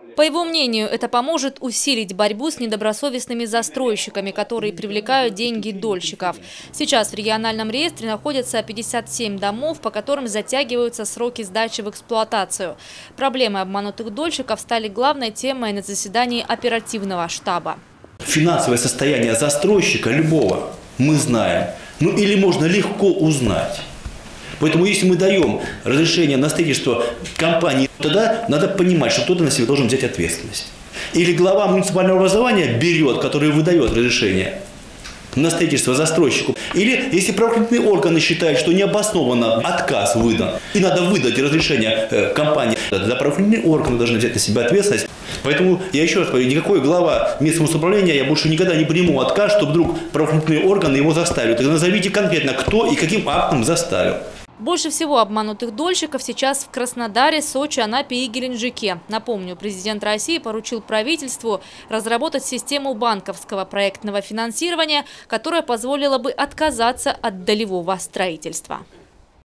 По его мнению, это поможет усилить борьбу с недобросовестными застройщиками, которые привлекают деньги дольщиков. Сейчас в региональном реестре находятся 57 домов, по которым затягиваются сроки сдачи в эксплуатацию. Проблемы обманутых дольщиков стали главной темой на заседании оперативного штаба. Финансовое состояние застройщика любого мы знаем, или можно легко узнать. Поэтому если мы даем разрешение на строительство компании, тогда надо понимать, что кто-то на себя должен взять ответственность. Или глава муниципального образования берет, который выдает разрешение на строительство застройщику. Или если правоохранительные органы считают, что необоснованно отказ выдан, и надо выдать разрешение компании, тогда правоохранительные органы должны взять на себя ответственность. Поэтому я еще раз говорю, никакой глава местного самоуправления я больше никогда не приму отказ, что вдруг правоохранительные органы его заставили. Тогда назовите конкретно, кто и каким актом заставил. Больше всего обманутых дольщиков сейчас в Краснодаре, Сочи, Анапе и Геленджике. Напомню, президент России поручил правительству разработать систему банковского проектного финансирования, которая позволила бы отказаться от долевого строительства.